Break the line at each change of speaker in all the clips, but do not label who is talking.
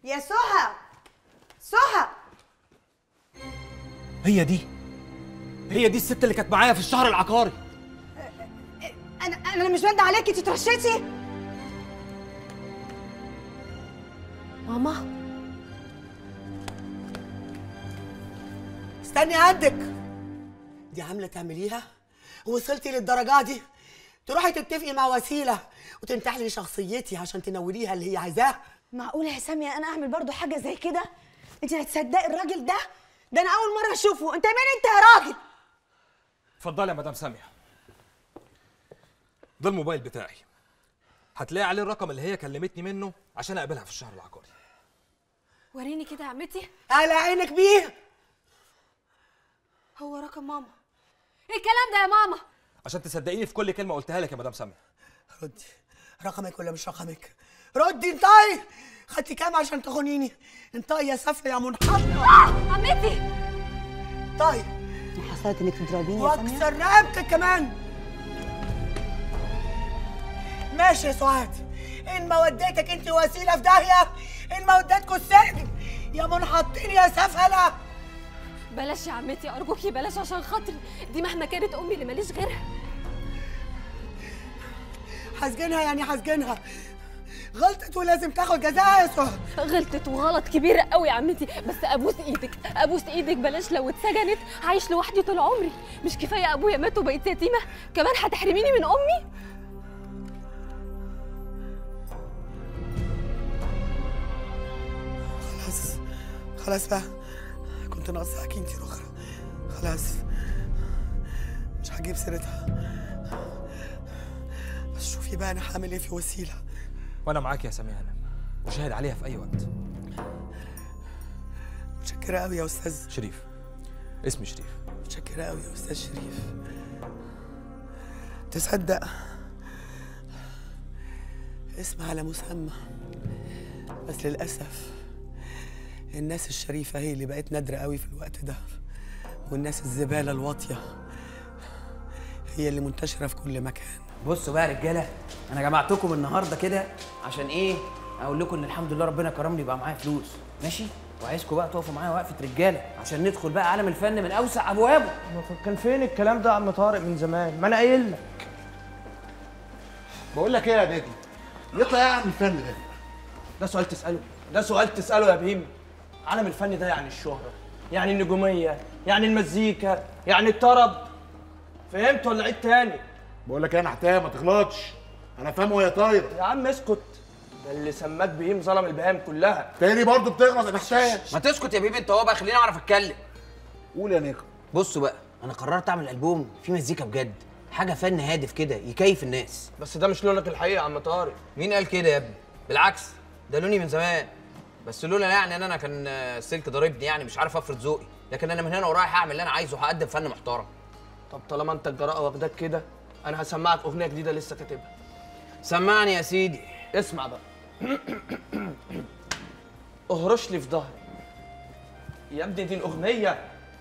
يا سهى، سهى،
هي دي الست اللي كانت معايا في الشهر العقاري.
انا مش باين عليكي، انت اترشيتي. ماما
استني عندك، دي عامله تعمليها؟ وصلتي للدرجه دي؟ تروحي تتفقي مع وسيله وتنتحلي شخصيتي عشان تنوليها اللي هي عايزاه؟
معقوله يا ساميه انا اعمل برضو حاجه زي كده؟ انت هتصدقي الراجل ده؟ ده انا اول مره اشوفه. انت مين انت يا راجل؟
اتفضلي يا مدام ساميه، ده الموبايل بتاعي، هتلاقي عليه الرقم اللي هي كلمتني منه عشان اقابلها في الشهر العقاري.
وريني كده يا عمتي.
على عينك بيه.
هو رقم ماما؟ ايه الكلام ده يا ماما؟
عشان تصدقيني في كل كلمه قلتها لك يا مدام ساميه.
ردي، رقمك ولا مش رقمك؟ ردي. انطقي. خدتي كام عشان تخونيني؟ انطقي يا سافله يا منحطه.
عمتي
طيب
حصلت انك تضربيني يا ساميه؟
واكسر رقبتك كمان. ماشي يا سعاد، ان ما وديتك انت وسيله في داهيه، ان ما وديتكوا السجن يا منحطين يا سفله.
بلاش يا عمتي ارجوكي، بلاش عشان خاطري، دي مهما كانت امي اللي ماليش غيرها.
حاسجنها يعني حاسجنها، غلطت ولازم تاخد جزاها يا سهى.
غلطت وغلط كبير قوي يا عمتي، بس ابوس ايدك ابوس ايدك، بلاش لو اتسجنت هعيش لوحدي طول عمري. مش كفايه ابويا مات وبقيت يتيمه، كمان هتحرميني من امي؟
خلاص بقى، كنت ناقصاكي انتي الاخرى. خلاص مش هجيب سيرتها، بس شوفي بقى انا هعمل ايه في وسيله.
وانا معاك يا ساميه هانم، وشاهد عليها في اي وقت.
متشكره قوي يا استاذ
شريف، اسمي شريف.
متشكره قوي يا استاذ شريف. تصدق اسم على مسمى، بس للاسف الناس الشريفه هي اللي بقت نادره قوي في الوقت ده، والناس الزباله الواطيه هي اللي منتشره في كل مكان.
بصوا بقى يا رجاله، انا جمعتكم النهارده كده عشان ايه؟ اقول لكم ان الحمد لله ربنا كرمني يبقى معايا فلوس، ماشي؟ وعايزكم بقى تقفوا معايا وقفه رجاله عشان ندخل بقى عالم الفن من اوسع ابوابه.
كان فين الكلام ده يا عم طارق من زمان؟ ما انا قايل لك.
بقول لك ايه يا نجم، يطلع ايه عن الفن ده؟
ده سؤال تساله؟ ده سؤال تساله يا بهيم؟ عالم الفن ده يعني الشهره، يعني النجوميه، يعني المزيكا، يعني الطرب. فهمت ولا عيد تاني؟
بقول لك ايه يا نحتايه ما تغلطش، انا فاهمه وهي طايره.
يا عم اسكت، ده اللي سماك بهيم ظلم البهام كلها.
تاني برضه بتغلط يا نحتايه.
ما تسكت يا بيبي انت هو بقى، خليني اعرف اتكلم.
قول يا نجم.
بصوا بقى، انا قررت اعمل البوم فيه مزيكا بجد، حاجه فن هادف كده يكيف الناس.
بس ده مش لونك الحقيقي يا عم طارق.
مين قال كده يا ابني؟ بالعكس ده لوني من زمان، بس لولا يعني ان انا كان السلك ضاربني، يعني مش عارف افرض ذوقي، لكن انا من هنا ورايح اعمل اللي انا عايزه، هقدم فن محترم.
طب طالما انت الجراءه واخداك كده، انا هسمعك اغنيه جديده لسه كاتبها.
سمعني يا سيدي.
اسمع بقى. اهرش لي في ظهري يا ابني، دي الاغنيه.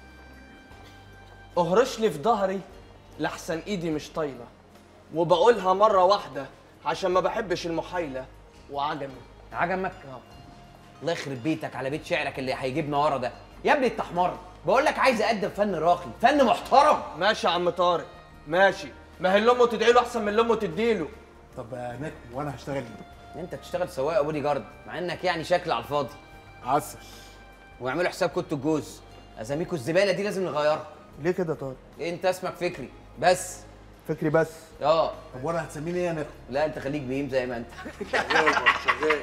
اهرش لي في ظهري لحسن ايدي مش طايله، وبقولها مره واحده عشان ما بحبش المحايله. وعجمي.
عجمك؟ الله يخرب بيتك على بيت شعرك اللي هيجيبنا ورا ده يا ابني. انت حمار، بقول لك عايز اقدم فن راقي، فن محترم.
ماشي يا عم طارق ماشي، ما هي اللي امه تدعي له احسن من اللي امه تديله.
طب يا نجم وانا هشتغل ايه؟
انت تشتغل سواق او بودي جارد، مع انك يعني شكل على الفاضي.
عسل.
واعملوا حساب كنت الجوز، اساميكوا الزباله دي لازم نغيرها.
ليه كده يا طارق؟
انت اسمك فكري بس.
فكري بس؟
اه.
طب وانا هتسميني ايه يا نجم؟
لا انت خليك بهيم زي ما انت.
شغال.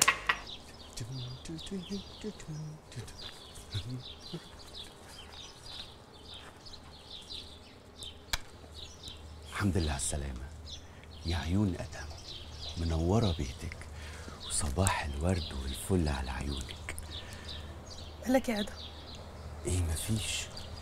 الحمد لله على السلامة يا عيون أدم، منورة بيتك وصباح الورد والفل على عيونك.
مالك يا ادم؟
ايه مفيش،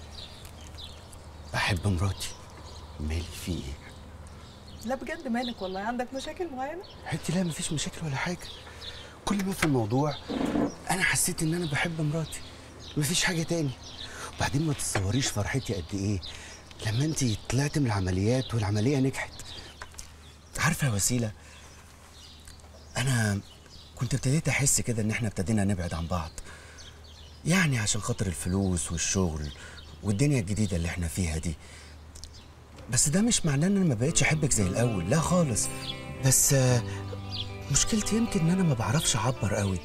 بحب مراتي. مالي في ايه؟
لا بجد مالك والله؟ عندك مشاكل معينه؟
حتى لا مفيش مشاكل ولا حاجة، كل ما في الموضوع أنا حسيت إن أنا بحب مراتي، مفيش حاجة تاني. وبعدين ما تتصوريش فرحتي قد إيه لما أنت طلعت من العمليات والعملية نجحت. عارفة يا وسيلة، أنا كنت ابتديت احس كده ان احنا ابتدينا نبعد عن بعض، يعني عشان خاطر الفلوس والشغل والدنيا الجديده اللي احنا فيها دي. بس ده مش معناه ان انا ما بقتش احبك زي الاول، لا خالص. بس مشكلتي يمكن ان انا ما بعرفش اعبر قوي.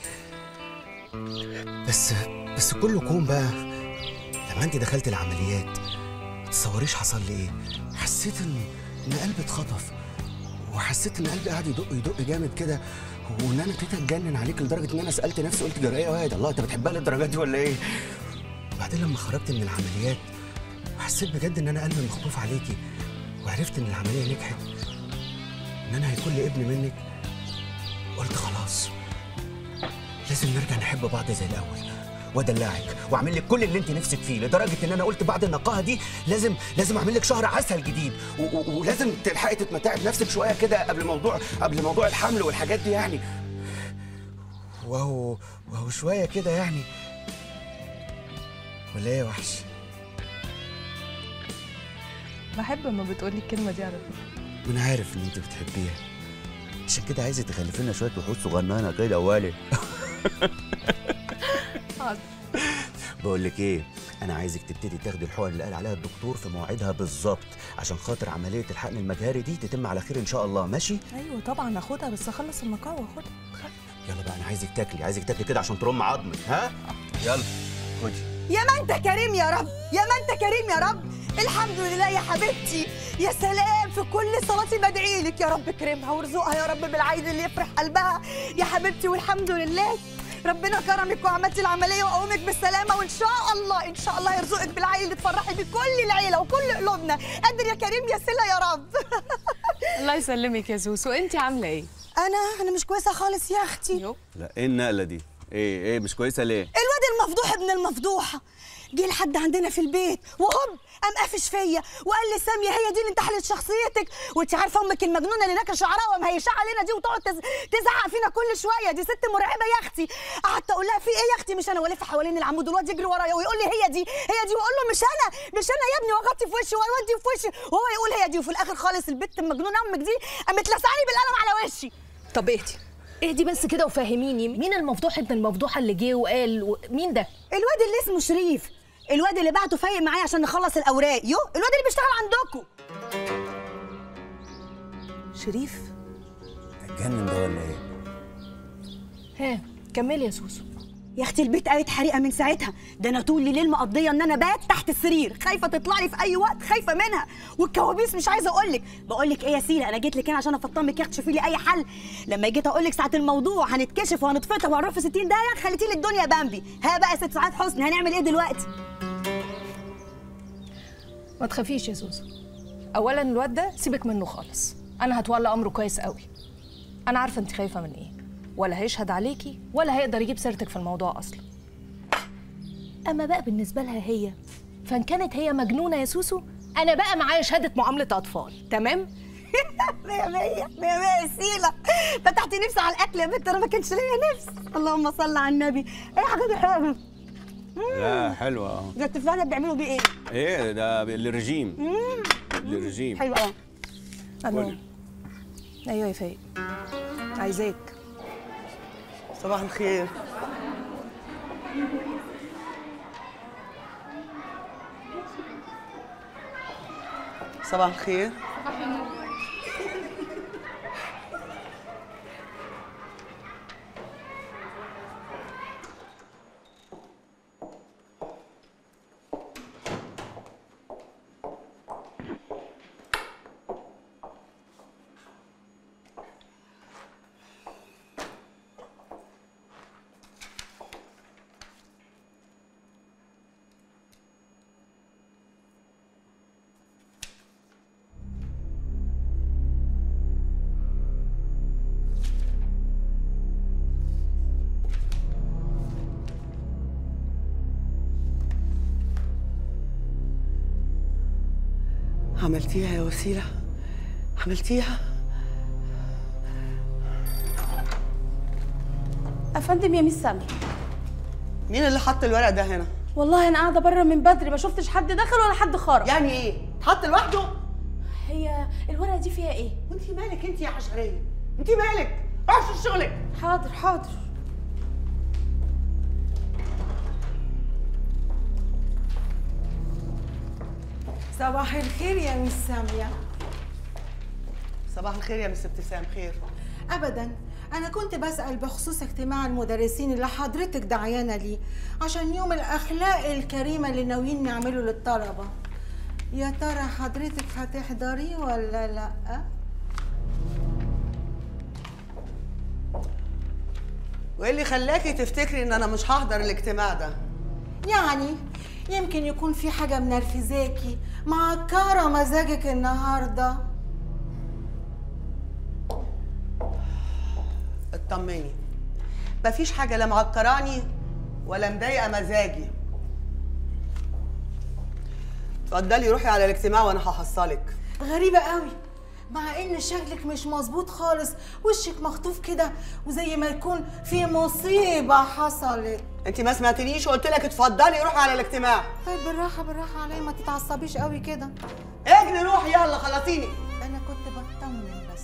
بس كله كوم بقى. لما انت دخلت العمليات تصوريش حصل لي ايه؟ حسيت ان قلبي اتخطف، وحسيت ان قلبي قاعد يدق جامد كده، وان انا ابتديت اتجنن عليك لدرجه ان انا سالت نفسي قلت جرى ايه يا واد؟ الله، انت بتحبها للدرجه دي ولا ايه؟ وبعدين لما خرجت من العمليات وحسيت بجد ان انا قلبي مخطوف عليكي، وعرفت ان العمليه نجحت، ان انا هيكون لي ابن منك، قلت خلاص لازم نرجع نحب بعض زي الاول، وادلعك واعمل لك كل اللي انت نفسك فيه، لدرجه ان انا قلت بعد النقاهه دي لازم اعمل لك شهر عسل جديد، ولازم تلحقي تتمتعي بنفسك شويه كده قبل موضوع الحمل والحاجات دي يعني. وهو شويه كده يعني، ولا ايه يا وحش؟
بحب لما بتقولي الكلمه دي على فكره.
وانا عارف ان انت بتحبيها، عشان كده عايزه تخلفي لنا شويه وحوش صغننه كده ولي. بقول لك ايه، انا عايزك تبتدي تاخدي الحقن اللي قال عليها الدكتور في مواعيدها بالظبط، عشان خاطر عمليه الحقن المجهري دي تتم على خير ان شاء الله. ماشي؟
ايوه طبعا هاخدها، بس اخلص النقاهه واخدها.
يلا بقى، انا عايزك تاكلي كده عشان ترم عظمك. ها يلا خدي.
يا ما انت كريم يا رب، يا ما انت كريم يا رب. الحمد لله يا حبيبتي. يا سلام، في كل صلاتي بدعي لك يا رب اكرمها وارزقها يا رب بالعيد اللي يفرح قلبها يا حبيبتي. والحمد لله ربنا كرمك وعملتي العمليه وقومك بالسلامه، وان شاء الله يرزقك بالعيل اللي تفرحي بكل العيله وكل قلوبنا. قادر يا كريم يا سله يا رب.
الله يسلمك يا سوسو. انت عامله ايه؟
انا مش كويسه خالص يا اختي.
لا ايه النقله دي؟ ايه مش كويسه ليه؟
الواد المفضوح ابن المفضوحه جه لحد عندنا في البيت وهوب قام قافش فيا وقال لي ساميه هي دي اللي انتحلت شخصيتك، وانت عارفه امك المجنونه اللي ناكله شعرها ومهيشه علينا دي وتقعد تزعق فينا كل شويه، دي ست مرعبه يا اختي. قعدت اقول لها في ايه يا اختي؟ مش انا، والف حوالين العمود والواد يجري ورايا ويقول لي هي دي واقول له مش انا يا ابني، واغطي في وشي واودي في وشي وهو يقول هي دي، وفي الاخر خالص البت المجنونه امك دي قامت لسعاني بالقلم على وشي.
طب اهدي بس كده وفهميني، مين المفضوح ابن المفضوحه اللي جه وقال مين ده؟
الواد اللي اسمه شريف، الواد اللي بعته فايق معايا عشان نخلص الاوراق. الواد اللي بيشتغل عندكم.
شريف
اتجنن ده ولا ايه؟
ها كملي يا سوسو.
يا اختي البيت قامت حريقه من ساعتها، ده انا طول الليل مقضيه ان انا بات تحت السرير خايفه تطلع لي في اي وقت، خايفه منها، والكوابيس مش عايزه اقول لك. بقول لك ايه يا سيله، انا جيت لك هنا عشان افطمك يا اختي، شوفي لي اي حل. لما جيت اقول لك ساعه الموضوع هنتكشف وهنتفطر وهنروح في 60 داهيه، خليتي لي الدنيا بامبي. ها بقى ست ساعات حسني، هنعمل ايه دلوقتي؟
ما تخافيش يا سوسو. اولا الواد ده سيبك منه خالص، انا هتولى امره كويس قوي. انا عارفه انت خايفه من ايه، ولا هيشهد عليكي ولا هيقدر يجيب سيرتك في الموضوع اصلا. اما بقى بالنسبه لها هي، فان كانت هي مجنونه يا سوسو، انا بقى معايا شهاده معامله اطفال. تمام؟
مية مية مية مية يا سيلة. فتحتي نفسي على الاكل يا بنت، انا ما كانش ليا نفس. اللهم صل على النبي. ايه حاجه دي حلوه.
لا حلوه.
ده التفاح ده بيعملوا بيه ايه؟
ايه ده؟ للرجيم. للرجيم.
حلو قوي.
الو. ايوه يا فايق، عايزاك.
صباح الخير. صباح الخير. عملتيها يا وسيلة، عملتيها.
افندم يا ميس سامي،
مين اللي حط الورق ده هنا؟
والله انا قاعده بره من بدري، ما شفتش حد دخل ولا حد خرج.
يعني ايه؟ اتحط لوحده؟
هي الورقه دي فيها ايه؟
وانت مالك انت يا حشريه؟ انت مالك؟ روح شوف شغلك.
حاضر حاضر.
صباح الخير يا مس سامية.
صباح الخير يا مس ابتسام. خير؟
أبدا، أنا كنت بسأل بخصوص اجتماع المدرسين اللي حضرتك دعيانة ليه عشان يوم الأخلاق الكريمة اللي ناويين نعمله للطلبة. يا ترى حضرتك هتحضري ولا لأ؟
وايه اللي خلاكي تفتكري ان انا مش هحضر الاجتماع ده؟
يعني يمكن يكون في حاجة منرفزاكي معكرة مزاجك النهاردة.
اطمني، مفيش حاجة لا معكراني ولا مضايقة مزاجي. اتفضلي روحي على الاجتماع وانا هحصلك.
غريبة قوي، مع ان شكلك مش مظبوط خالص، وشك مخطوف كده وزي ما يكون في مصيبة حصلت.
انت ما سمعتنيش وقلت لك اتفضلي روحي على الاجتماع.
طيب بالراحة بالراحة عليا، ما تتعصبيش قوي كده.
اجري روحي يلا خلصيني.
انا كنت بطمن بس.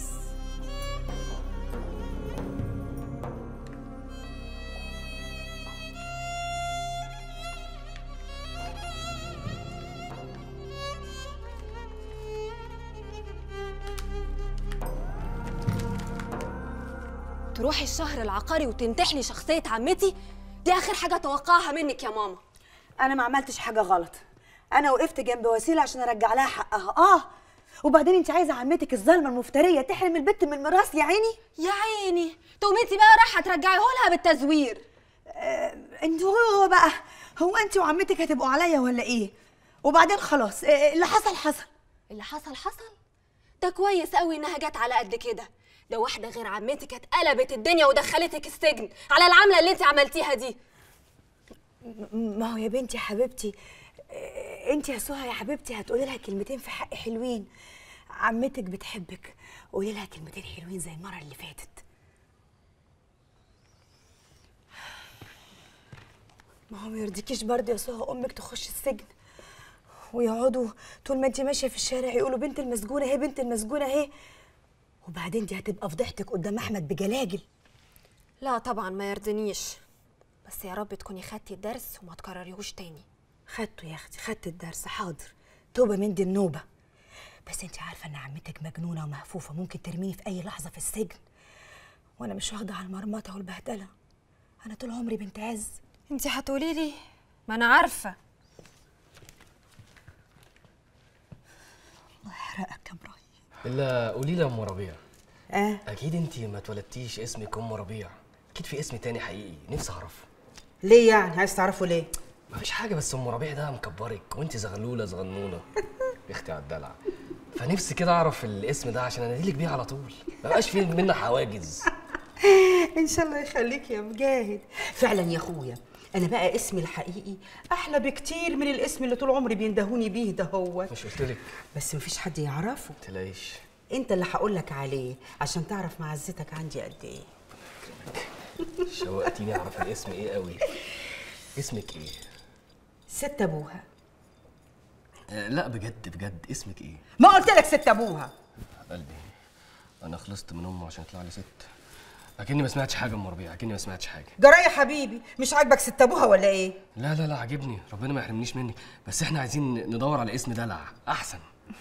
تروحي الشهر العقاري وتمتحني شخصية عمتي؟ دي آخر حاجة أتوقعها منك يا ماما.
انا ما عملتش حاجه غلط، انا وقفت جنب وسيله عشان ارجع لها حقها. وبعدين انت عايزه عمتك الظالمه المفتريه تحرم البت من الميراث يا عيني؟
يا عيني، تقومي انت بقى رايحه ترجعيه لها بالتزوير.
انت هو انت وعمتك هتبقوا عليا ولا ايه؟ وبعدين خلاص، اللي حصل حصل.
اللي حصل حصل؟ ده كويس قوي انها جت على قد كده. ده واحده غير عمتك كانت قلبت الدنيا ودخلتك السجن على العمله اللي انت عملتيها دي.
ما هو يا بنتي حبيبتي، انت يا سهى يا حبيبتي هتقولي لها كلمتين في حق حلوين. عمتك بتحبك، قولي لها كلمتين حلوين زي المره اللي فاتت. ما هو ما يرضيكيش برضه يا سهى امك تخش السجن ويقعدوا طول ما انت ماشيه في الشارع يقولوا بنت المسجونه اهي، بنت المسجونه اهي، وبعدين دي هتبقى فضيحتك قدام احمد بجلاجل.
لا طبعا ما يرضنيش، بس يا رب تكوني خدتي الدرس وما تكرريهوش تاني.
خدته يا اختي، خدت الدرس. حاضر، توبه من دي النوبه. بس انت عارفه ان عمتك مجنونه ومهفوفه، ممكن ترميني في اي لحظه في السجن، وانا مش واخده على المرمطه والبهدله. انا طول عمري بنت عز.
انت هتقولي لي؟ ما انا عارفه.
الله يحرقك يا ابراهيم.
الا قولي لي يا ام ربيع، اكيد انت ما اتولدتيش اسمك ام ربيع، اكيد في اسم تاني حقيقي نفسي اعرفه.
ليه يعني؟ عايز تعرفه ليه؟
مفيش حاجه، بس ام ربيع ده مكبرك وانت زغلوله صغنونه يا اختي على الدلع، فنفسي كده اعرف الاسم ده عشان اناديلك بيه على طول، ما بقاش فيه منا حواجز.
ان شاء الله يخليك يا مجاهد. فعلا يا اخويا، انا بقى اسمي الحقيقي احلى بكتير من الاسم اللي طول عمري بيندهوني بيه ده. هو
مش قلتلك؟
بس مفيش حد يعرفه.
متلاقيش،
انت اللي هقولك عليه عشان تعرف معزتك عندي قد ايه.
شوقتيني اعرف الاسم ايه قوي. اسمك ايه؟
ست ابوها.
لا بجد بجد، اسمك ايه؟
ما قلت لك ست ابوها؟
قلبي انا خلصت من امه عشان يطلع لي ست. اكني ما سمعتش حاجه ام ربيع، اكني ما سمعتش حاجه.
جرى يا حبيبي، مش عاجبك ست ابوها ولا ايه؟
لا لا لا عاجبني، ربنا ما يحرمنيش منك، بس احنا عايزين ندور على اسم دلع احسن.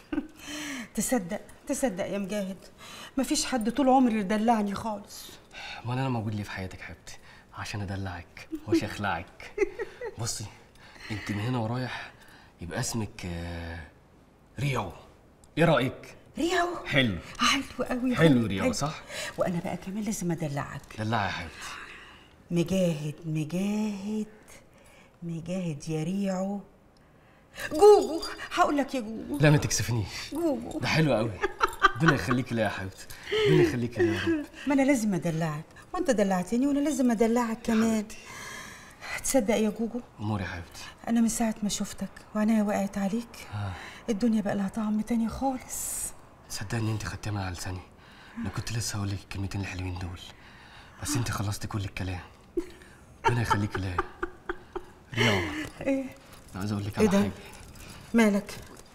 تصدق يا مجاهد، مفيش حد طول عمري يدلعني خالص.
ما انا موجود ليه في حياتك حبيبتي عشان ادلعك واشخلعك. بصي انت من هنا ورايح يبقى اسمك ريو، ايه رايك؟
ريو
حلو
قوي.
حلو ريو صح؟
وانا بقى كمان لازم ادلعك.
دلعي يا حبيبتي.
مجاهد يا ريعو. جوجو، هقول لك يا جوجو.
لا ما تكسفنيش،
جوجو
ده حلو قوي. ربنا يخليكي ليا يا حبيبتي، ربنا يخليكي ليا يا رب.
ما انا لازم ادلعك، وانت دلعتني وانا لازم ادلعك كمان. تصدق يا جوجو،
امور يا حبيبتي،
انا من ساعه ما شفتك وعنايا وقعت عليك الدنيا بقى لها طعم تاني خالص.
تصدقني ان انت خدتيها من على لساني، انا كنت لسه هقول لك الكلمتين الحلوين دول، بس انت خلصتي كل الكلام. ربنا يخليكي ليا. رياض،
ايه؟
انا عايز اقول لك على حاجه.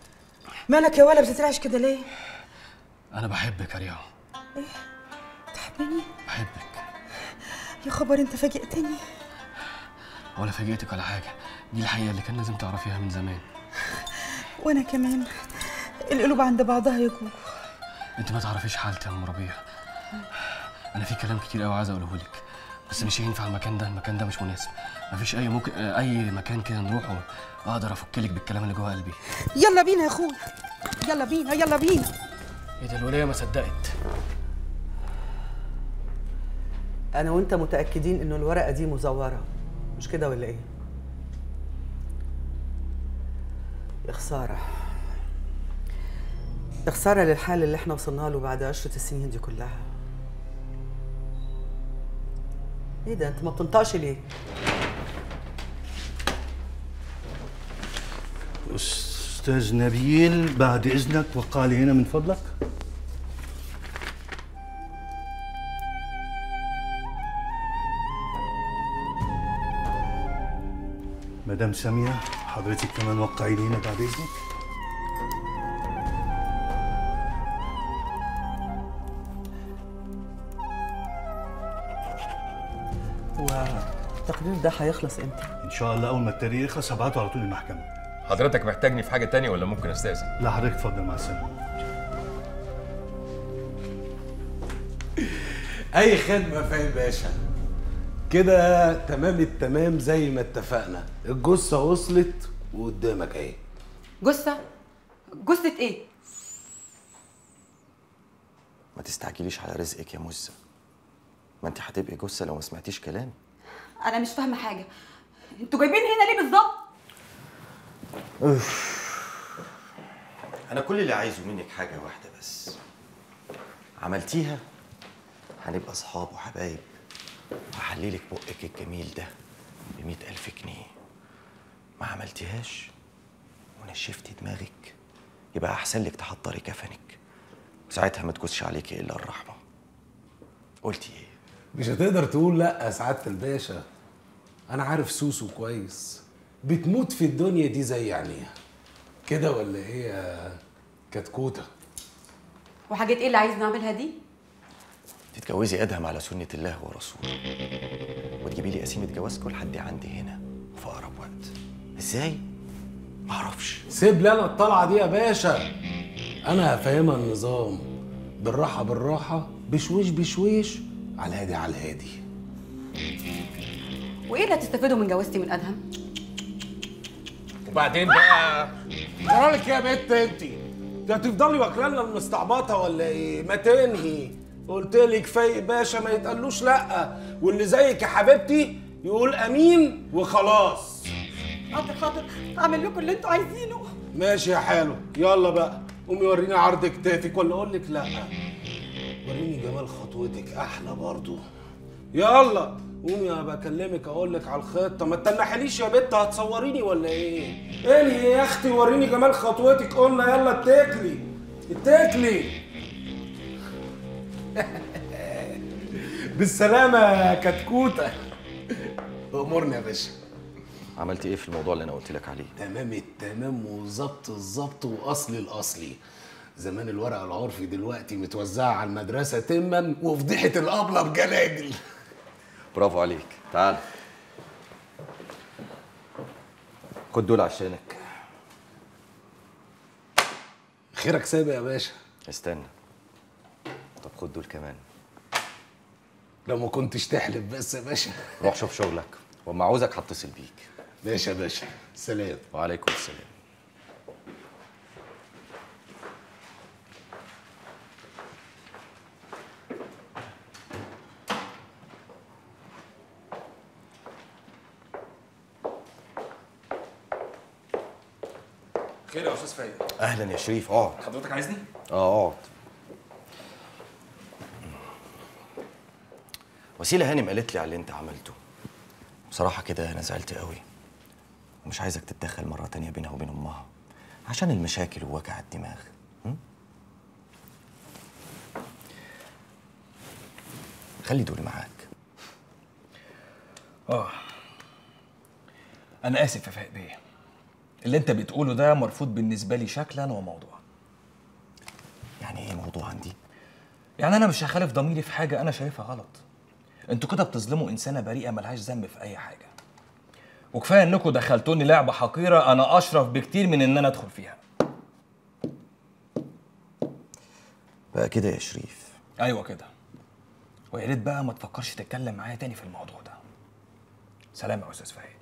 مالك يا ولا بتترعش كده ليه؟
انا بحبك يا رياض.
ايه؟ بتحبني؟
بحبك.
يا خبر انت فاجئتني.
ولا فاجئتك ولا حاجه، دي الحقيقه اللي كان لازم تعرفيها من زمان.
وانا كمان. القلوب عند بعضها يا جوجو.
انت ما تعرفيش حالتي يا ام ربيع. انا في كلام كتير قوي عايز اقوله لك، بس مش هينفع المكان ده مش مناسب. مفيش اي مكان كده نروحه اقدر افكلك بالكلام اللي جوه قلبي.
يلا بينا يا اخويا، يلا بينا يلا بينا.
ايه ده الوليه ما صدقت.
انا وانت متاكدين انه الورقه دي مزوره، مش كده ولا ايه؟ يا خساره، يا خساره للحال اللي احنا وصلنا له بعد 10 السنين دي كلها. ايه ده انت ما بتنطقش ليه؟
استاذ نبيل بعد اذنك وقع لي هنا من فضلك. مدام ساميه حضرتك كمان وقعي لي هنا بعد اذنك.
والتقرير ده هيخلص امتى؟
ان شاء الله اول ما التقرير يخلص هبعته على طول المحكمه.
حضرتك محتاجني في حاجه تانية ولا ممكن استاذن؟
لا حضرتك اتفضل، مع السلامه.
اي خدمه فاهم باشا. كده تمام التمام زي ما اتفقنا. الجثه وصلت وقدامك اهي.
جثه ايه؟
ما تستعجليش على رزقك يا مزة. ما انت هتبقي جثه لو ما سمعتيش كلامي.
انا مش فاهمه حاجه، انتوا جايبين هنا ليه بالظبط؟
انا كل اللي عايزه منك حاجه واحده بس، عملتيها هنبقى اصحاب وحبايب، وهحللك بقك الجميل ده ب100,000 جنيه. ما عملتيهاش ونشفتي دماغك يبقى احسن لك تحضري كفنك، وساعتها ما تجوزش عليكي الا الرحمه. قلتي ايه؟
مش هتقدر تقول لا يا سعاده الباشا. انا عارف سوسو كويس، بتموت في الدنيا دي زي عينيها كده ولا ايه يا كتكوته؟
وحاجات ايه اللي عايز نعملها دي؟
تتجوزي ادهم على سنه الله ورسوله، وتجيبي لي قسيمه جوازكم لحد عندي هنا في اقرب وقت. ازاي؟ معرفش.
سيب لي انا الطلعه دي يا باشا، انا هفهمها النظام بالراحه بالراحه، بشويش بشويش، على الهادي على الهادي.
وايه اللي هتستفيدوا من جوازتي من ادهم؟
وبعدين بقى جرالك يا بنت انت هتفضلي واكلالنا المستعبطه ولا ايه؟ ما تنهي. قلت لك فايق باشا ما يتقالوش لا، واللي زيك يا حبيبتي يقول امين وخلاص.
حاضر اعمل لكم اللي انتوا عايزينه.
ماشي يا حلو، يلا بقى قومي وريني عرض كتافك ولا اقول لك لا؟ وريني جمال خطوتك احلى برضو. يلا قومي انا بكلمك اقول لك على الخطه، ما تنحليش يا بت، هتصوريني ولا ايه؟ انهي يا اختي وريني جمال خطوتك، قلنا يلا اتكلي اتكلي. بالسلامه يا كتكوته. امورني يا باشا.
عملتي ايه في الموضوع اللي انا قلت لك عليه؟
تمام التمام وظبط الظبط واصلي الاصلي. زمان الورق العرفي دلوقتي متوزعه على المدرسه تما، وفضيحه الابله بجلاجل.
برافو عليك. تعال خد دول عشانك.
خيرك سابق يا باشا.
استنى، طب خد دول كمان.
لو ما كنتش تحلف بس يا باشا.
روح شوف شغلك، واما عاوزك هتصل بيك.
ماشي يا باشا، سلام.
وعليكم السلام.
خير يا استاذ فايق.
اهلا يا شريف، اقعد.
حضرتك عايزني؟
اقعد. وسيلة هانم قالت لي على اللي انت عملته. بصراحة كده انا زعلت قوي، ومش عايزك تتدخل مرة تانية بينها وبين امها عشان المشاكل ووجع الدماغ. خلي دول معاك.
انا اسف يا فايق بيه، اللي انت بتقوله ده مرفوض بالنسبه لي شكلا وموضوعا.
يعني ايه موضوعا دي؟
يعني انا مش هخالف ضميري في حاجه انا شايفها غلط. انتوا كده بتظلموا انسانه بريئه ملهاش ذنب في اي حاجه. وكفايه انكم دخلتوني لعبه حقيره انا اشرف بكتير من ان انا ادخل فيها.
بقى كده يا شريف؟
ايوه كده. ويا ريت بقى ما تفكرش تتكلم معايا تاني في الموضوع ده. سلام يا استاذ فهيم.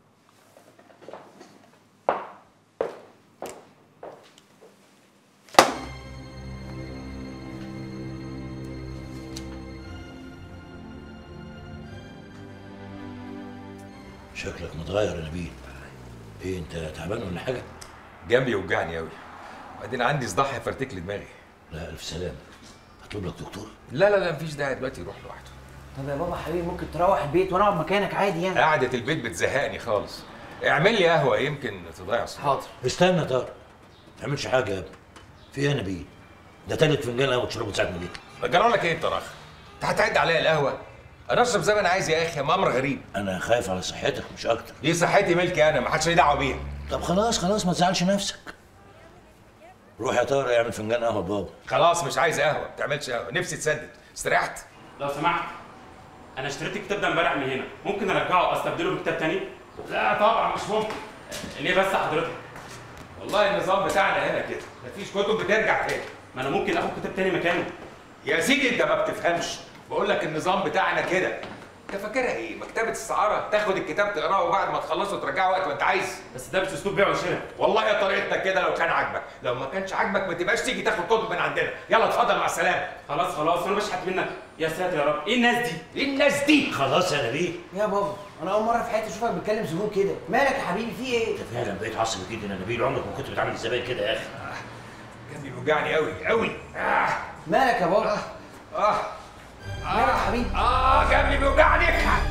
شكلك متغير يا نبيل. ايه انت تعبان ولا حاجه؟
جنبي يوجعني قوي، وبعدين عندي صداع هيفرتك لي دماغي.
لا الف سلامه. اطلب لك دكتور؟
لا مفيش داعي دلوقتي، يروح لوحده.
طب يا بابا حبيبي ممكن تروح البيت وانا اقعد مكانك عادي يعني.
قعدة البيت بتزهقني خالص. اعمل لي قهوه يمكن تضيع الصداع.
حاضر.
استنى يا طارق، ما تعملش حاجه يا ابني. في ايه يا نبيل؟ ده تالت فنجان قهوه تشربه ساعه ما جيت.
جرى لك ايه انت راخ؟ انت هتعد عليا القهوه؟ انا اشرب زي ما انا عايز يا اخي، امر غريب.
انا خايف على صحتك مش اكتر.
دي صحتي ملكي انا، ما حدش ليه دعوه بيها.
طب خلاص ما تزعلش نفسك. روح يا طارق اعمل فنجان قهوه لبابا.
خلاص مش عايز قهوه، ما تعملش قهوه، نفسي تسدد. استريحت؟
لو سمحت، انا اشتريت الكتاب ده امبارح من هنا، ممكن ارجعه استبدله بكتاب تاني؟ لا طبعا مش ممكن. ليه بس حضرتك؟
والله النظام بتاعنا هنا كده، مفيش كتب بترجع تاني.
ما انا ممكن اخد كتاب تاني مكانه.
يا سيدي انت ما بتفهمش، بقول لك النظام بتاعنا كده. انت فاكرها ايه؟ مكتبة السعارة تاخد الكتاب تقراه وبعد ما تخلصه ترجعه وقت ما انت عايز.
بس ده مش اسلوب بيع وشراء.
والله يا طريقتنا كده لو كان عاجبك، لو ما كانش عاجبك ما تبقاش تيجي تاخد كتب من عندنا. يلا اتفضل مع السلامة.
خلاص انا بشحت منك. يا ساتر يا رب، ايه الناس دي؟
ايه الناس دي؟
خلاص يا نبيل.
يا بابا انا اول مره في حياتي اشوفك بتكلم زبون كده. مالك يا حبيبي في ايه؟
انت فعلا بقيت عصبي جدا يا نبيل، عمرك ما كنت بتعامل الزباين كده يا اخي.
جنبي بيوجعني قوي.
مالك يا بابا؟ مالك يا حبيبي؟
جنبي بيوجعني.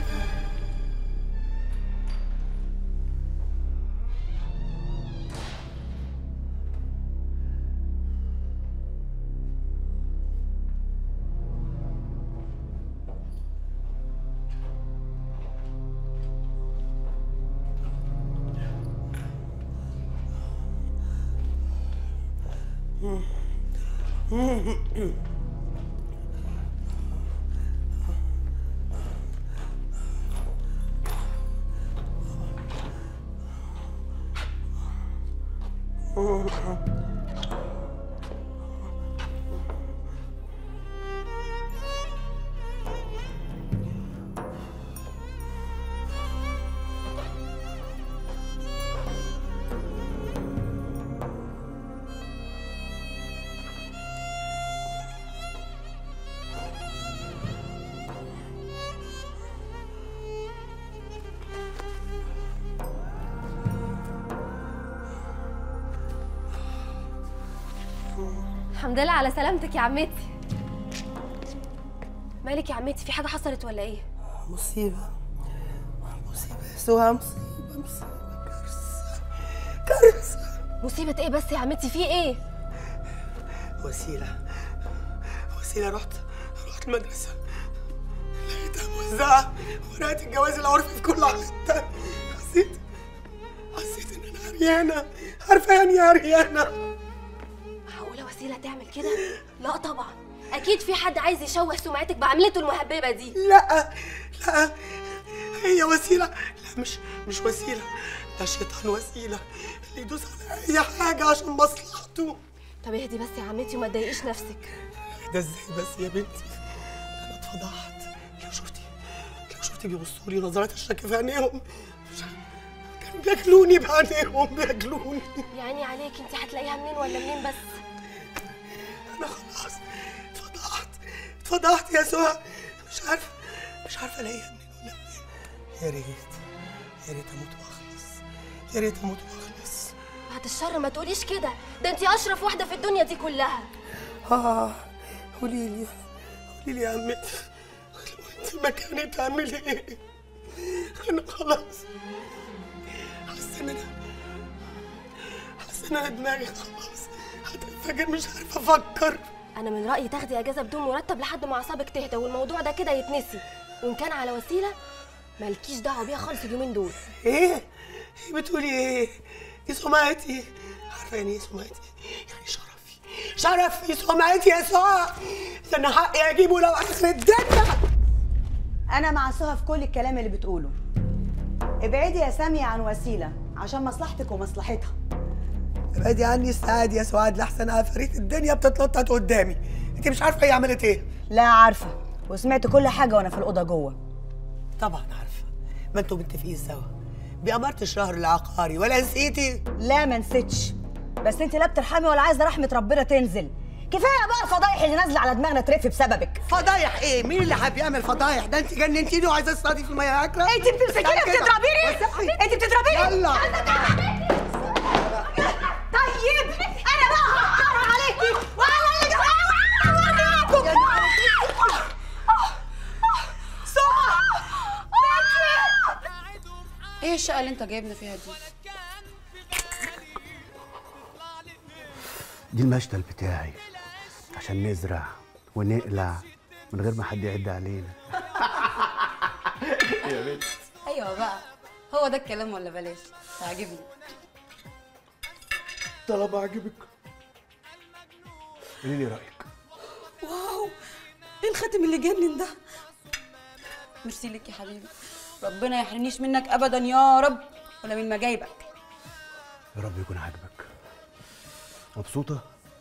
الحمد لله على سلامتك يا عمتي. مالك يا عمتي، في حاجة حصلت ولا ايه؟
مصيبة يا سهى، مصيبة كارثة.
مصيبة ايه بس يا عمتي، في ايه؟
وسيلة رحت المدرسة لقيتها موزعة ورقة الجواز العرفي في كل حتة. حسيت ان انا عريانة. عارفة يعني ايه عريانة؟
معقولة وسيلة تعمل كده؟ لا طبعا، اكيد في حد عايز يشوه سمعتك بعملته المهببة دي.
لا هي وسيلة. لا مش وسيلة، ده شيطان وسيلة اللي يدوس على اي حاجة عشان مصلحته.
طب اهدي بس يا عمتي وما تضايقيش نفسك.
ده ازاي بس يا بنتي؟ انا اتفضحت. لو شفتي بيبصوا لي نظرات الشك في عينيهم، كانوا بياكلوني بعينيهم بياكلوني.
يعني عليك انت هتلاقيها منين ولا منين بس؟
انا خلاص اتفضحت يا سهى. مش عارفه الاقيها منين ولا منين. يا ريت اموت واخلص.
بعد الشر ما تقوليش كده، ده انت اشرف واحده في الدنيا دي كلها.
قولي لي يا عمتي، انت مكاني تعملي ايه؟ انا خلاص حاسه ان انا دماغي خلاص هتنفجر، مش عارفه افكر.
انا من رايي تاخدي اجازه بدون مرتب لحد ما اعصابك تهدى والموضوع ده كده يتنسي، وان كان على وسيله مالكيش دعوه بيها خالص اليومين دول.
ايه بتقولي ايه؟ دي سمعتي. عارفه يعني ايه سمعتي؟ يعني شرفي سمعتي يا سهى، ده انا حقي اجيبه لو اخر الدنيا.
انا مع سهى في كل الكلام اللي بتقوله. ابعدي يا سامية عن وسيلة عشان مصلحتك ومصلحتها.
ابعدي عني السعاد يا سعاد، لحسن عفاريت الدنيا بتتلطط قدامي. انت مش عارفه هي عملت ايه؟
لا عارفة، وسمعت كل حاجة وانا في الأوضة جوه.
طبعا عارفة، ما انتوا متفقين سوا بأمارة الشهر العقاري، ولا نسيتي؟
لا ما نسيتش، بس انت لا بترحمي ولا عايزة رحمة ربنا تنزل. كفاية بقى الفضايح اللي نازلة على دماغنا ترف بسببك.
فضايح ايه؟ مين اللي حابب يعمل فضايح؟ ده انت جننتيني وعايزة تصطادي في المية يا أكرم.
انت بتمسكيني بتضربيني؟ انت بتضربيني؟
يلا
طيب انا بقى هقطر عليكي وانا اللي هوريكم.
ايه الشقه اللي انت جايبنا فيها دي؟
دي المشتل بتاعي عشان نزرع ونقلع من غير ما حد يعد علينا.
يا بنت ايوه بقى، هو ده الكلام ولا بلاش؟ عاجبني.
طالما عجبك قولي لي رايك.
واو، ايه الخاتم اللي جنن ده؟ ميرسي لك يا حبيبي، ربنا يحرمنيش منك ابدا يا رب، ولا من مجايبك.
يا رب يكون عاجبك. مبسوطه؟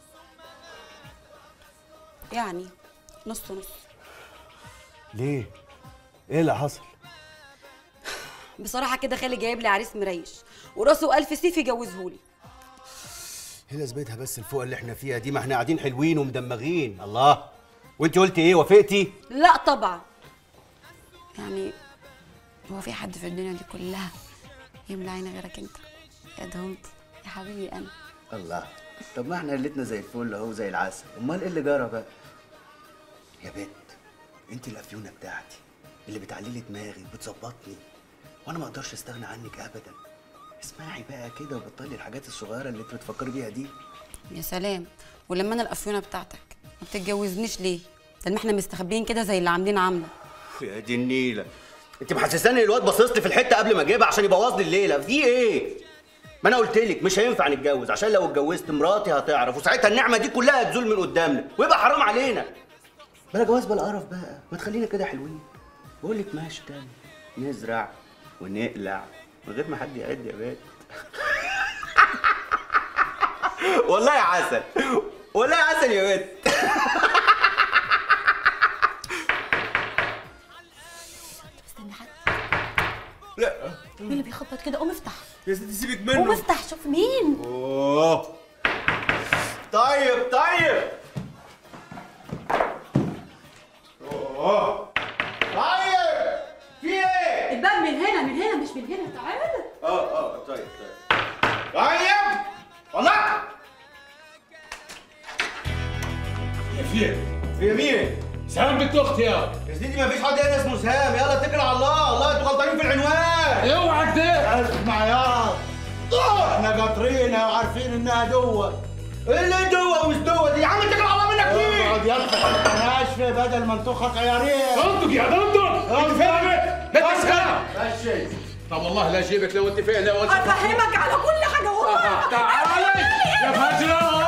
يعني نص نص.
ليه؟ ايه اللي حصل؟
بصراحه كده خالي جايب لي عريس مريش وراسه 1000 سيف يجوزهولي.
ايه لازمتها بس الفوقه اللي احنا فيها دي؟ ما احنا قاعدين حلوين ومدمغين. الله، وانت قلتي ايه؟ وافقتي؟
لا طبعا، يعني هو في حد في الدنيا دي كلها يملى عيني غيرك انت يا دهونتي يا حبيبي انا.
الله، طب ما احنا ليلتنا زي الفل اهو زي العسل، امال ايه اللي جرى بقى؟ يا بنت انت الافيونه بتاعتي اللي بتعلي لي دماغي وبتظبطني، وانا ما اقدرش استغنى عنك ابدا. اسمعي بقى كده وبطلي الحاجات الصغيره اللي انت بتفكري بيها دي.
يا سلام، ولما انا الافيونه بتاعتك ما بتتجوزنيش ليه؟ ده ما احنا مستخبيين كده زي اللي عاملين عامله.
يا دي النيله، انت محسساني الواد باصص لي في الحته قبل ما اجيبها عشان يبوظ لي الليله. في ايه؟ ما انا قلت لك مش هينفع نتجوز، عشان لو اتجوزت مراتي هتعرف، وساعتها النعمه دي كلها هتزول من قدامنا ويبقى حرام علينا. بلا جواز بلا قرف بقى، ما تخلينا كده حلوين. بقول لك ماشي تاني، نزرع ونقلع من غير ما حد يعد يا بنت. والله عسل، والله عسل يا بنت.
استنى حد.
لا،
مين اللي بيخبط كده؟ قوم افتح
يا ستي سيبك منه.
قوم افتح شوف مين.
اوه طيب طيب. اوه طيب، في ايه؟
الباب من هنا، من هنا مش من هنا، تعالى.
طيب طيب والله. في مين؟
سهام بنت اختي
يا سيدي مفيش حد هنا اسمه سهام، يلا اتكل على الله. والله انتوا غلطانين في العنوان.
اوعى كده.
اسمع يا احنا قاطرينها وعارفين انها دوه.
ايه اللي دوه ومش دوه دي؟ يا عم اتكل على الله منك فيه.
اقعد يلا ناشفه بدل ما انتخك عيارين.
انطق يا دندن، انت فاهم؟ لا تسكت.
ماشي.
طب والله لا اجيبك لو انت فين. لو انت
افهمك على كل حاجه والله.
تعالي يا فجره.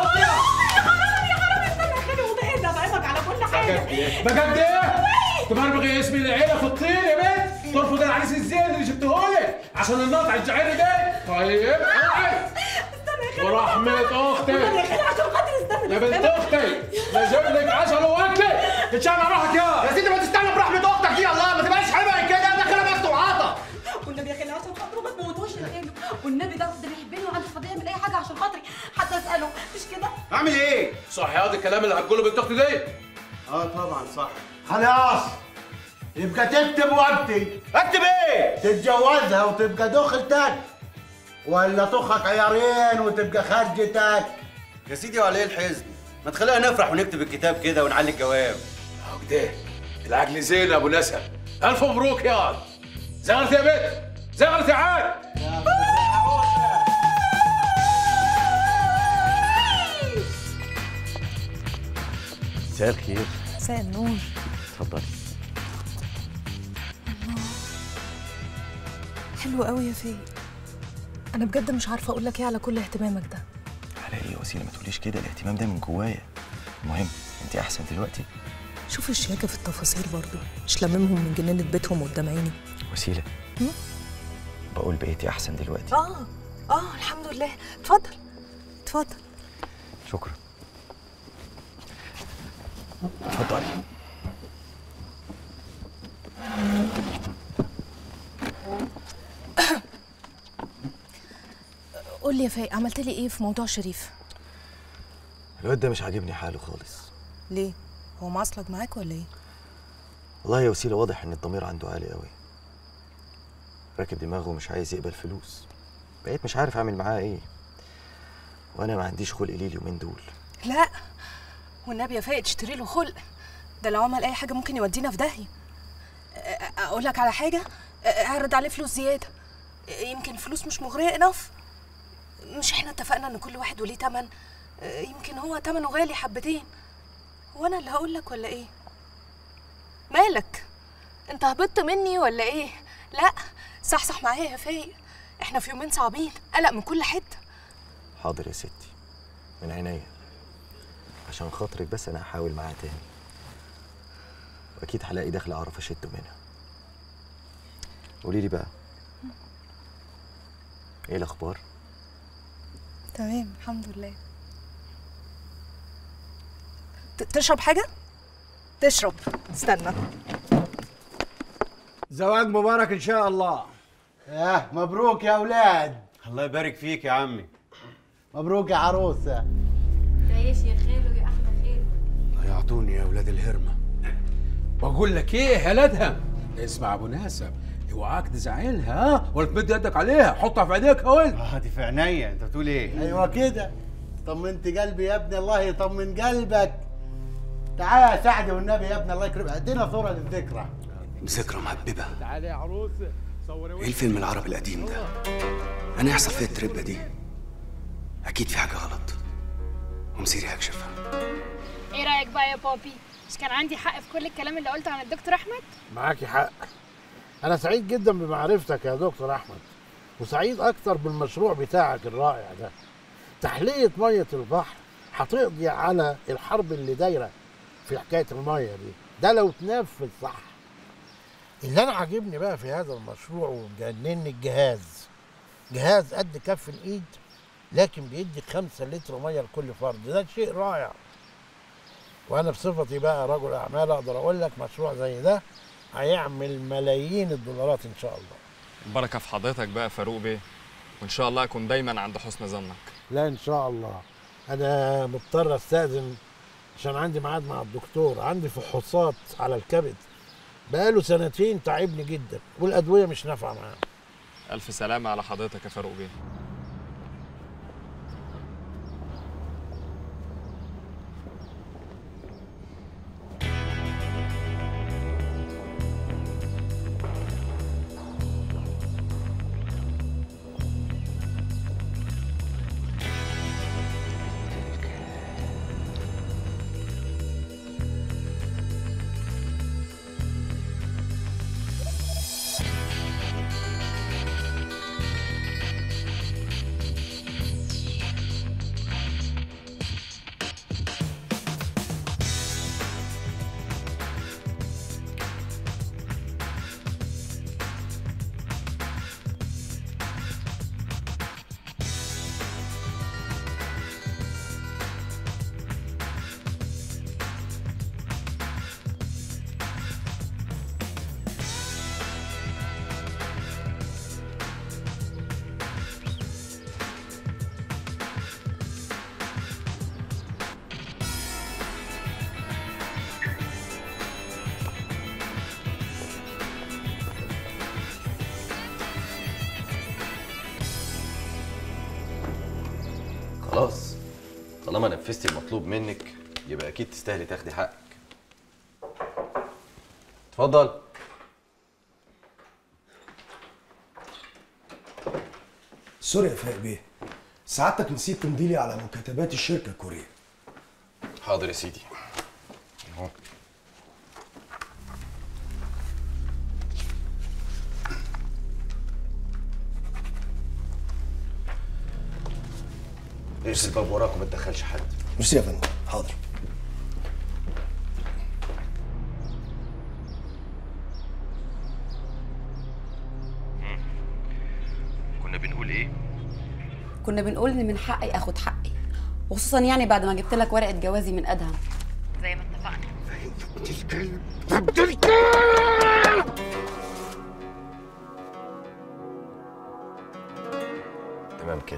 بجد ايه؟ تبربغي اسمي العيله في الطين يا بنت، ترفض العريس الزين اللي جبتهولك عشان النقطع الجعيري ده. طيب ورحمة اختي يا بنت اختي لازم لك عسل واكلي تتشعل روحك يا
سيدي. ما تستنى برحمة اختك دي. الله ما تبقاش حلوة كده، ده كلام بس وعطا.
والنبي يا خالي عشان خاطره ما تموتوش الحلو، والنبي ده بيحبني وعنده فضيه يعمل اي حاجه عشان خاطري، حتى اساله مش كده؟
اعمل ايه؟
صح هذا الكلام اللي هتقوله بنت اختي دي؟
طبعا صح.
خلاص يبقى تكتب وقتي.
اكتب ايه؟
تتجوزها وتبقى دخلتك، ولا طخك عيارين وتبقى خرجتك.
يا سيدي وعلى ايه الحزن؟ ما تخلينا نفرح ونكتب الكتاب كده ونعلي الجواب.
كده العقل زين يا ابو نسب. الف مبروك يا زغرت يا بنت، زغرت عاد.
مساء الخير.
مساء النور.
اتفضلي.
حلو قوي يا فيه. انا بجد مش عارفه اقول لك ايه على كل اهتمامك ده.
لا ايه يا وسيله، ما تقوليش كده، الاهتمام ده من جوايا. المهم انت احسن دلوقتي؟
شوف الشياكه في التفاصيل برضو، مش لممهم من جنينه بيتهم قدام عيني.
وسيله بقول بقيتي احسن دلوقتي؟
الحمد لله. اتفضل اتفضل.
شكرا. اتفضلي.
قول لي يا فايق، عملت لي ايه في موضوع شريف؟
الواد ده مش عاجبني حاله خالص.
ليه؟ هو معصلك معاك ولا ايه؟
والله يا وسيله واضح ان الضمير عنده عالي قوي، راكب دماغه ومش عايز يقبل فلوس. بقيت مش عارف اعمل معاه ايه، وانا ما عنديش خلق ليه اليومين دول.
لا والنبي يا فايق تشتري له خلق، ده لو عمل اي حاجه ممكن يودينا في داهيه. اقول لك على حاجه، اعرض عليه فلوس زياده، يمكن فلوس مش مغريه انف. مش احنا اتفقنا ان كل واحد وليه تمن؟ يمكن هو تمنه غالي حبتين. هو انا اللي هقول لك ولا ايه؟ مالك؟ انت هبطت مني ولا ايه؟ لا صحصح معايا يا فايق، احنا في يومين صعبين، قلق من كل حته.
حاضر يا ستي، من عينيا، عشان خاطرك بس انا هحاول معاه تاني، واكيد هلاقي دخل اعرف اشده منها. قولي لي بقى، ايه الاخبار؟
تمام الحمد لله. تشرب حاجه؟ تشرب، استنى.
زواج مبارك ان شاء الله.
مبروك يا اولاد.
الله يبارك فيك يا عمي.
مبروك يا عروسه.
تعيش يا خالو يا احلى خالو.
ضيعتوني يا اولاد الهرمه. بقول لك ايه يا لادها، اسمع ابو ناسب، اوعاك تزعلها ولا تمد يدك عليها، حطها في عينيك يا ولد.
دي في عينيا، انت بتقول ايه؟ ايوه كده، طمنت قلبي يا ابني، الله يطمن قلبك. تعالى يا سعد والنبي يا ابني، الله يكرمك، ادينا صوره للذكرى.
ذكرى محببه.
تعالى يا عروسه
ايه الفيلم العربي القديم ده؟ انا يحصل فيا التربه دي؟ اكيد في حاجه غلط ومصيري هكشفها.
ايه رايك بقى يا بابي؟ مش كان عندي حق في كل الكلام اللي قلته عن الدكتور احمد؟
معاكي حق. انا سعيد جدا بمعرفتك يا دكتور احمد، وسعيد اكتر بالمشروع بتاعك الرائع ده. تحليه ميه البحر هتقضي على الحرب اللي دايره في حكايه الميه دي، ده لو تنفذ صح. اللي انا عاجبني بقى في هذا المشروع ومجنني الجهاز، جهاز قد كف الايد لكن بيدي 5 لتر ميه لكل فرد، ده شيء رائع. وانا بصفتي بقى رجل اعمال اقدر اقول لك مشروع زي ده هيعمل ملايين الدولارات ان شاء الله.
البركه في حضرتك بقى يا فاروق بيه، وان شاء الله اكون دايما عند حسن ظنك.
لا ان شاء الله. انا مضطر استاذن عشان عندي ميعاد مع الدكتور، عندي فحوصات على الكبد بقاله 2 سنين، تعبني جدا والادويه مش نافعه معاه.
الف سلامه على حضرتك يا فاروق بيه.
خلاص، طالما نفذتي المطلوب منك يبقى اكيد تستاهلي تاخدي حقك. اتفضل.
سوري يا فايق بيه، سعادتك نسيت تمضيلي على مكاتبات الشركه الكوريه.
حاضر يا سيدي. اهو.
اقفل الباب وراك وما تدخلش حد.
ميرسي يا فندم. حاضر.
كنا بنقول ايه؟
كنا بنقول ان من حقي اخد حقي، وخصوصا يعني بعد ما جبت لك ورقه جوازي من ادهم زي ما اتفقنا.
تمام كده.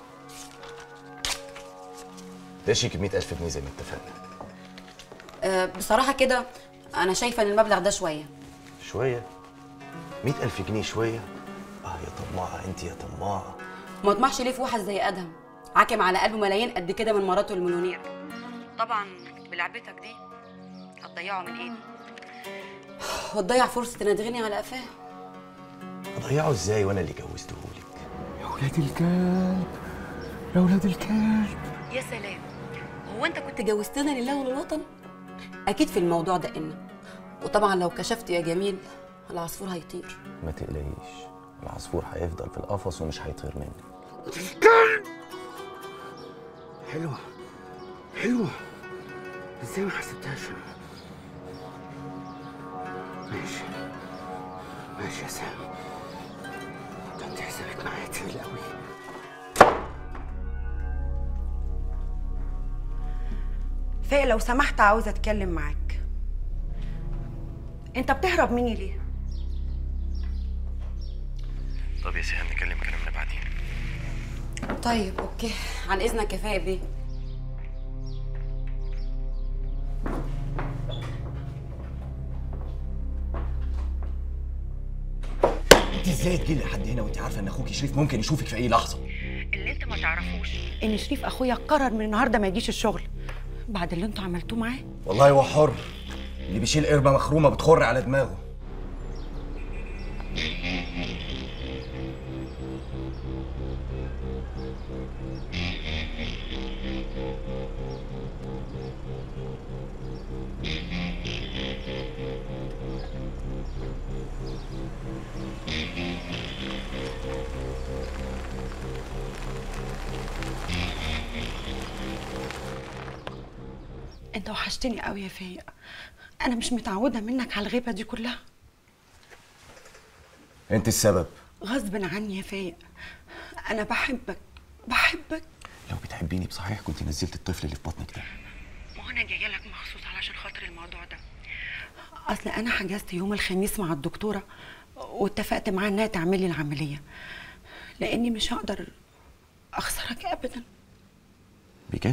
ده شيك ب 100,000 جنيه زي ما اتفقنا.
بصراحه كده انا شايفه ان المبلغ ده شويه.
شويه؟ 100,000 جنيه شويه؟ يا طماعه انت يا طماعه.
ما اطمحش ليه في واحد زي ادهم عاكم على قلبه ملايين قد كده من مراته المليونير. طبعا بلعبتك دي هتضيعه من ايدي وتضيع فرصه ان تغني على قفاه.
اضيعه ازاي وانا اللي جوزتهولك؟
يا ولاد الكلب، يا ولاد الكلب.
يا سلام، هو انت كنت جوزتنا لله وللوطن؟ اكيد في الموضوع ده إن وطبعا لو كشفت يا جميل العصفور هيطير.
ما تقلقيش، العصفور هيفضل في القفص ومش هيطير منك.
حلوة حلوة، ازاي ما حسبتهاش؟ ماشي ماشي يا سام، ده انت حسابك معايا تقيل قوي.
فايق لو سمحت عاوزة اتكلم معاك. انت بتهرب مني ليه؟
طب يا سهام نكلم كلامنا بعدين.
طيب اوكي، عن اذنك يا فايق بيه.
انت ازاي تجيلي لحد هنا وانت عارفه ان اخوكي شريف ممكن يشوفك في اي لحظه؟
اللي انت ما تعرفوش ان شريف اخويا قرر من النهارده ما يجيش الشغل بعد اللي انتوا عملتوه معاه.
والله هو حر، اللي بيشيل قربه مخرومه بتخر على دماغه.
انت وحشتني قوي يا فايق، انا مش متعوده منك على الغيبه دي كلها.
انت السبب.
غصب عني يا فايق، انا بحبك بحبك.
لو بتحبيني بصحيح كنت نزلت الطفل اللي في بطنك ده.
ما هو انا جايه لك مخصوص علشان خاطر الموضوع ده. اصل انا حجزت يوم الخميس مع الدكتوره واتفقت معاها انها تعمل لي العمليه، لاني مش هقدر اخسرك ابدا.
بجد؟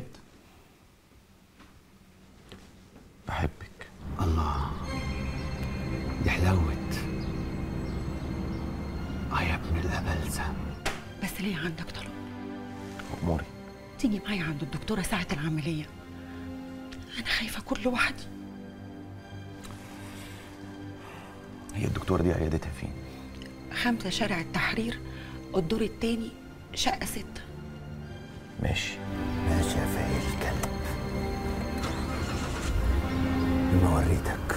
بحبك.
الله، دي حلاوة. يا ابن الأبلسة.
بس ليه عندك طلب؟
أموري.
تيجي معايا عند الدكتورة ساعة العملية، أنا خايفة أكون لوحدي.
هي الدكتورة دي عيادتها فين؟
5 شارع التحرير، الدور التاني، شقة 6.
ماشي.
ماشي يا فايق الكلب، بما وريتك.